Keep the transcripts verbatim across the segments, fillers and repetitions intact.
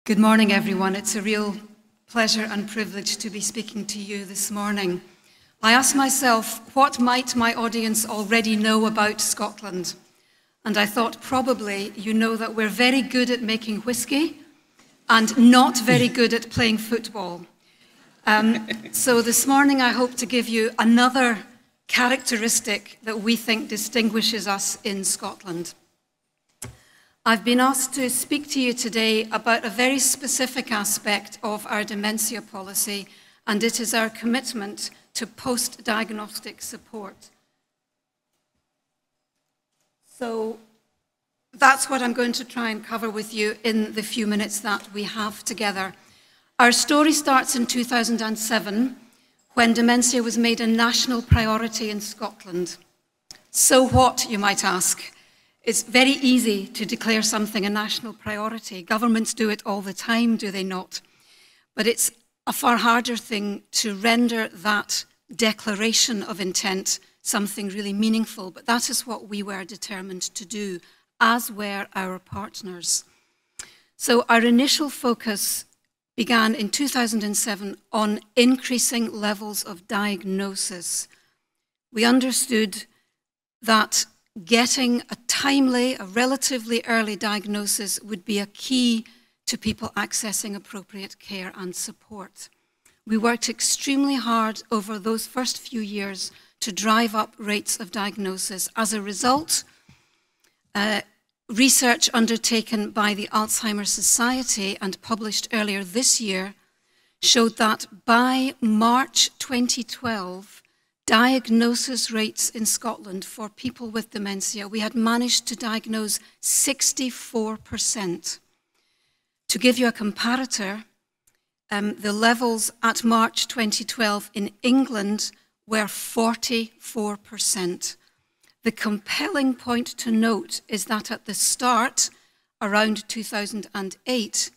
Good morning, everyone. It's a real pleasure and privilege to be speaking to you this morning. I asked myself, what might my audience already know about Scotland? And I thought probably you know that we're very good at making whiskey and not very good at playing football. Um, so this morning I hope to give you another characteristic that we think distinguishes us in Scotland. I've been asked to speak to you today about a very specific aspect of our dementia policy, and it is our commitment to post-diagnostic support. So that's what I'm going to try and cover with you in the few minutes that we have together. Our story starts in two thousand seven, when dementia was made a national priority in Scotland. So what, you might ask? It's very easy to declare something a national priority. Governments do it all the time, do they not? But it's a far harder thing to render that declaration of intent something really meaningful. But that is what we were determined to do, as were our partners. So our initial focus began in two thousand seven on increasing levels of diagnosis. We understood that getting a timely, a relatively early diagnosis would be a key to people accessing appropriate care and support. We worked extremely hard over those first few years to drive up rates of diagnosis. As a result, uh, research undertaken by the Alzheimer Society and published earlier this year showed that by March twenty twelve, diagnosis rates in Scotland for people with dementia, we had managed to diagnose sixty-four percent. To give you a comparator, um, the levels at March twenty twelve in England were forty-four percent. The compelling point to note is that at the start, around two thousand eight,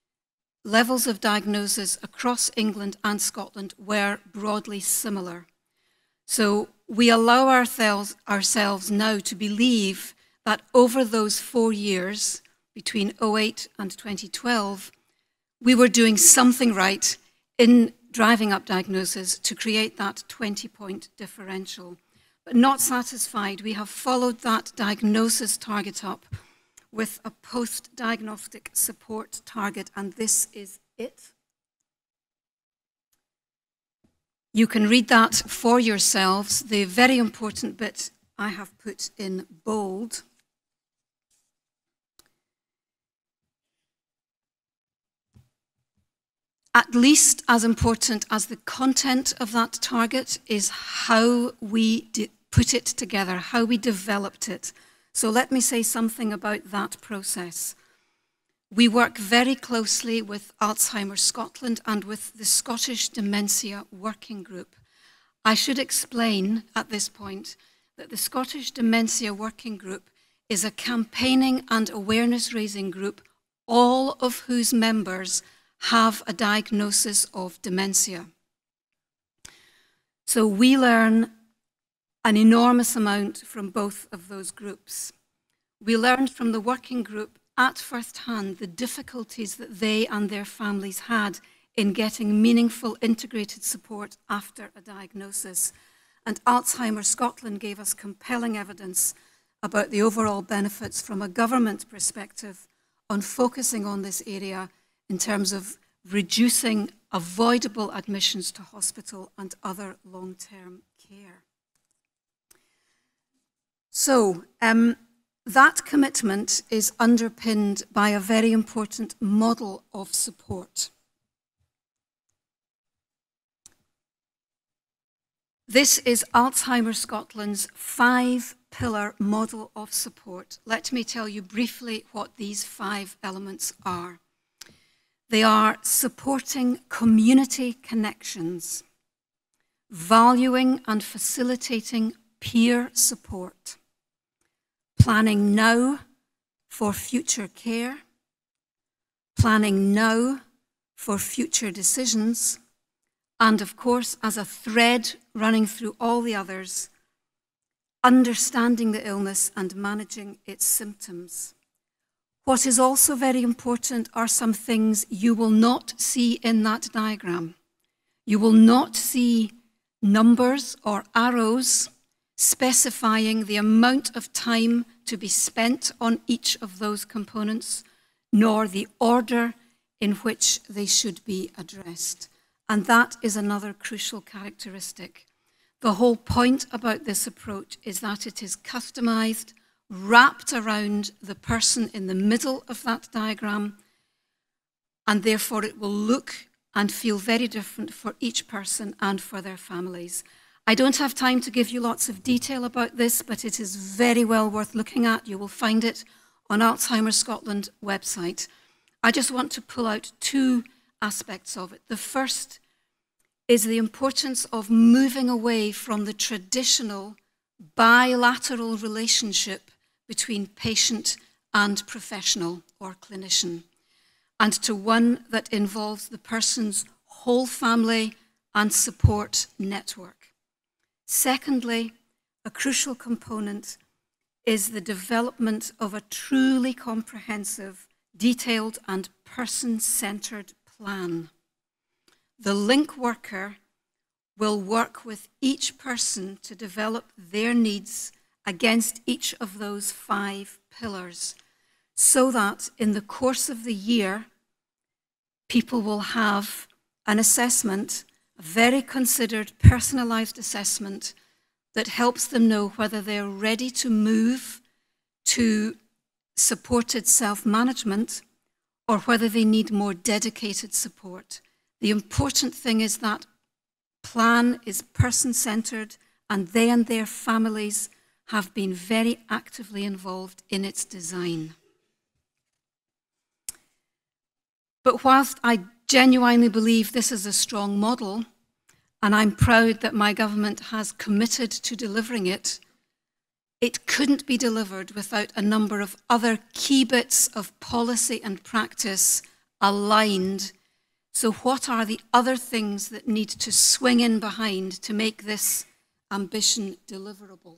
levels of diagnosis across England and Scotland were broadly similar. So we allow ourselves, ourselves now to believe that over those four years, between oh eight and twenty twelve, we were doing something right in driving up diagnosis to create that twenty-point differential. But not satisfied, we have followed that diagnosis target up with a post-diagnostic support target, and this is it. You can read that for yourselves. The very important bit I have put in bold. At least as important as the content of that target is how we put it together, how we developed it. So let me say something about that process. We work very closely with Alzheimer Scotland and with the Scottish Dementia Working Group. I should explain at this point that the Scottish Dementia Working Group is a campaigning and awareness-raising group, all of whose members have a diagnosis of dementia. So we learn an enormous amount from both of those groups. We learned from the working group at first hand the difficulties that they and their families had in getting meaningful integrated support after a diagnosis. And Alzheimer Scotland gave us compelling evidence about the overall benefits from a government perspective on focusing on this area in terms of reducing avoidable admissions to hospital and other long-term care. So, um, that commitment is underpinned by a very important model of support. This is Alzheimer Scotland's five-pillar model of support. Let me tell you briefly what these five elements are. They are supporting community connections, valuing and facilitating peer support, planning now for future care, planning now for future decisions, and of course, as a thread running through all the others, understanding the illness and managing its symptoms. What is also very important are some things you will not see in that diagram. You will not see numbers or arrows specifying the amount of time to be spent on each of those components, nor the order in which they should be addressed. And that is another crucial characteristic. The whole point about this approach is that it is customized, wrapped around the person in the middle of that diagram, and therefore it will look and feel very different for each person and for their families. I don't have time to give you lots of detail about this, but it is very well worth looking at. You will find it on Alzheimer Scotland website. I just want to pull out two aspects of it. The first is the importance of moving away from the traditional bilateral relationship between patient and professional or clinician, and to one that involves the person's whole family and support network. Secondly, a crucial component is the development of a truly comprehensive, detailed and person-centered plan. The link worker will work with each person to develop their needs against each of those five pillars, so that in the course of the year, people will have an assessment, a very considered, personalized assessment that helps them know whether they're ready to move to supported self-management or whether they need more dedicated support. The important thing is that plan is person-centered, and they and their families have been very actively involved in its design. But whilst I genuinely believe this is a strong model, and I'm proud that my government has committed to delivering it, it couldn't be delivered without a number of other key bits of policy and practice aligned. So what are the other things that need to swing in behind to make this ambition deliverable?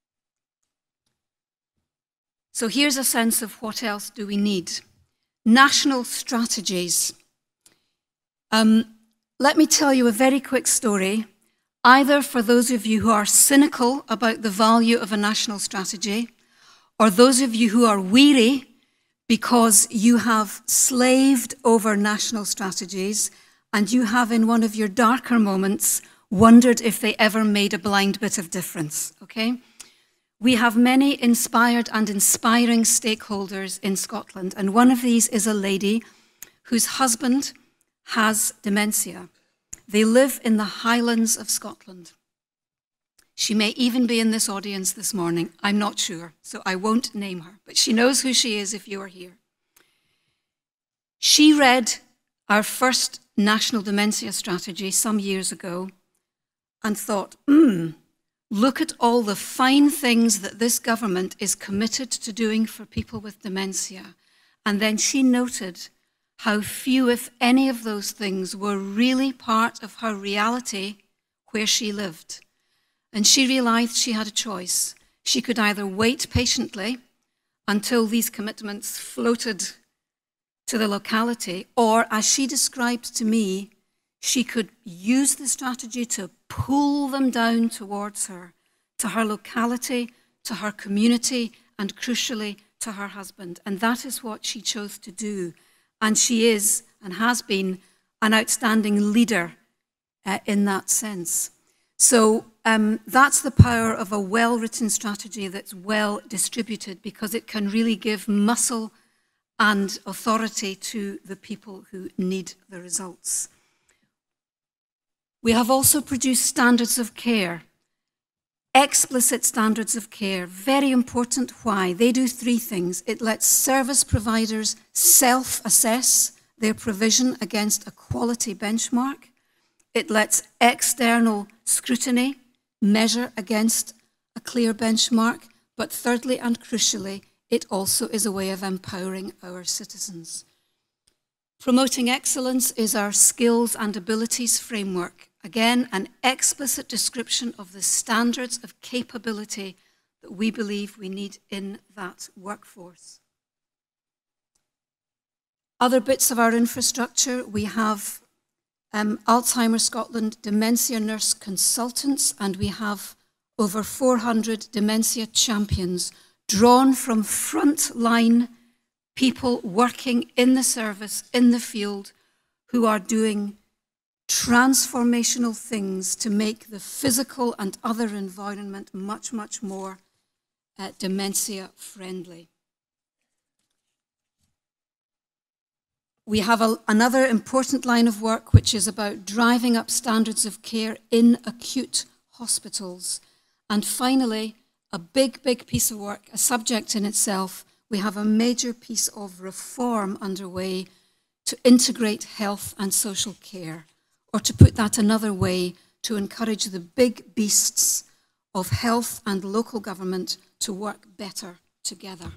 So here's a sense of what else do we need. National strategies. Um, let me tell you a very quick story, either for those of you who are cynical about the value of a national strategy, or those of you who are weary because you have slaved over national strategies and you have in one of your darker moments wondered if they ever made a blind bit of difference, okay? We have many inspired and inspiring stakeholders in Scotland, and one of these is a lady whose husband has dementia. They live in the Highlands of Scotland. She may even be in this audience this morning. I'm not sure, so I won't name her, but she knows who she is if you are here. She read our first national dementia strategy some years ago and thought, hmm, look at all the fine things that this government is committed to doing for people with dementia. And then she noted how few, if any, of those things were really part of her reality where she lived. And she realized she had a choice. She could either wait patiently until these commitments floated to the locality, or, as she described to me, she could use the strategy to pull them down towards her, to her locality, to her community, and crucially, to her husband. And that is what she chose to do. And she is, and has been, an outstanding leader uh, in that sense. So um, that's the power of a well-written strategy that's well distributed, because it can really give muscle and authority to the people who need the results. We have also produced standards of care, explicit standards of care, very important. Why? They do three things. It lets service providers self-assess their provision against a quality benchmark. It lets external scrutiny measure against a clear benchmark. But thirdly and crucially, it also is a way of empowering our citizens. Promoting excellence is our skills and abilities framework. Again, an explicit description of the standards of capability that we believe we need in that workforce. Other bits of our infrastructure, we have um, Alzheimer Scotland dementia nurse consultants, and we have over four hundred dementia champions drawn from frontline people working in the service, in the field, who are doing transformational things to make the physical and other environment much, much more uh, dementia friendly. We have a, another important line of work, which is about driving up standards of care in acute hospitals. And finally, a big, big piece of work, a subject in itself. We have a major piece of reform underway to integrate health and social care, or to put that another way, to encourage the big beasts of health and local government to work better together.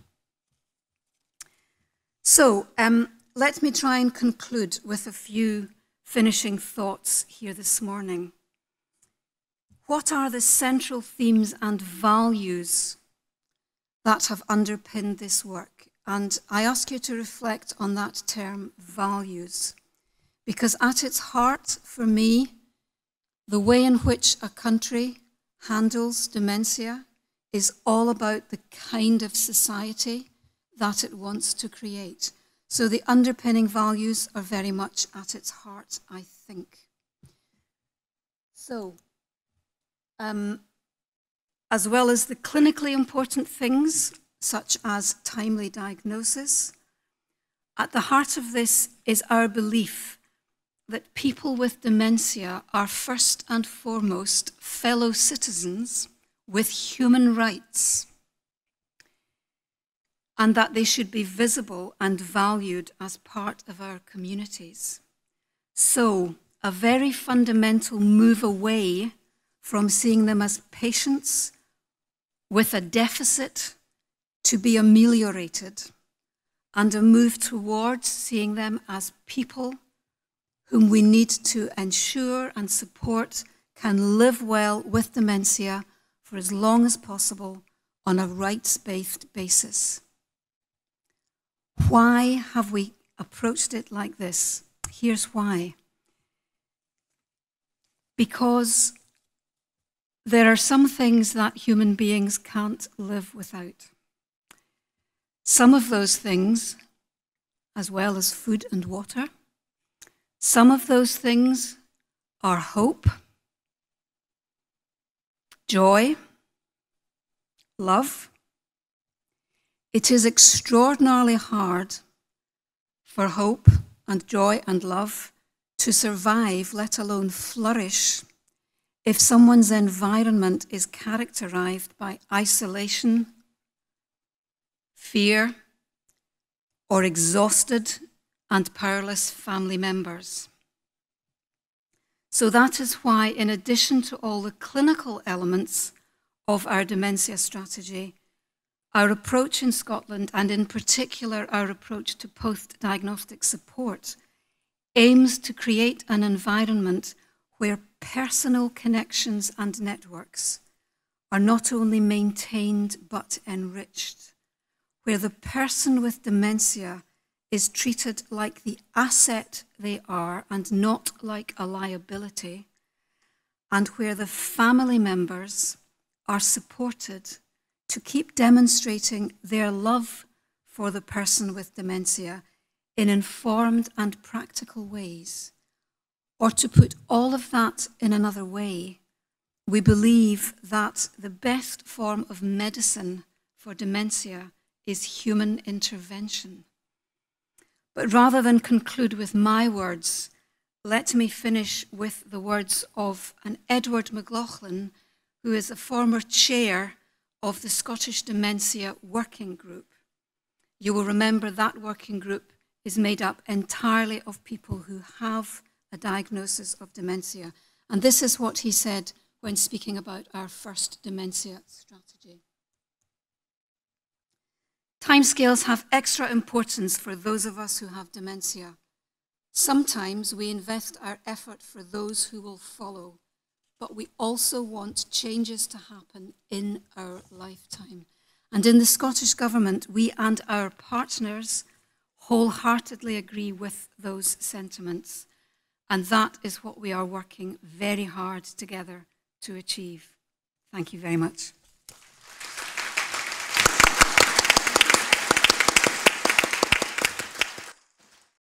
So, um, let me try and conclude with a few finishing thoughts here this morning. What are the central themes and values that have underpinned this work? And I ask you to reflect on that term, values, because at its heart, for me, the way in which a country handles dementia is all about the kind of society that it wants to create. So the underpinning values are very much at its heart, I think. So, um, as well as the clinically important things, such as timely diagnosis, at the heart of this is our belief that people with dementia are first and foremost fellow citizens with human rights, and that they should be visible and valued as part of our communities. So, a very fundamental move away from seeing them as patients with a deficit to be ameliorated, and a move towards seeing them as people whom we need to ensure and support can live well with dementia for as long as possible on a rights-based basis. Why have we approached it like this? Here's why. Because there are some things that human beings can't live without. Some of those things, as well as food and water, some of those things are hope, joy, love. It is extraordinarily hard for hope and joy and love to survive, let alone flourish, if someone's environment is characterized by isolation, fear, or exhausted and powerless family members. So that is why, in addition to all the clinical elements of our dementia strategy, our approach in Scotland, and in particular our approach to post-diagnostic support, aims to create an environment where personal connections and networks are not only maintained but enriched, where the person with dementia is treated like the asset they are and not like a liability, and where the family members are supported to keep demonstrating their love for the person with dementia in informed and practical ways. Or to put all of that in another way, we believe that the best form of medicine for dementia is human intervention. But rather than conclude with my words, let me finish with the words of an Edward McLaughlin, who is a former chair of the Scottish Dementia Working Group. You will remember that working group is made up entirely of people who have a diagnosis of dementia. And this is what he said when speaking about our first dementia strategy. Timescales have extra importance for those of us who have dementia. Sometimes we invest our effort for those who will follow, but we also want changes to happen in our lifetime. And in the Scottish Government, we and our partners wholeheartedly agree with those sentiments. And that is what we are working very hard together to achieve. Thank you very much.